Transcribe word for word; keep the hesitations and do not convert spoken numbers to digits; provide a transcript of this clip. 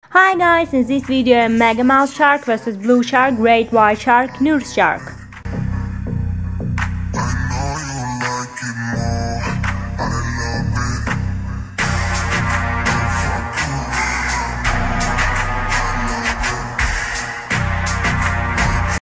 Hi guys, in this video Megamouth shark versus blue shark, great white shark, nurse shark.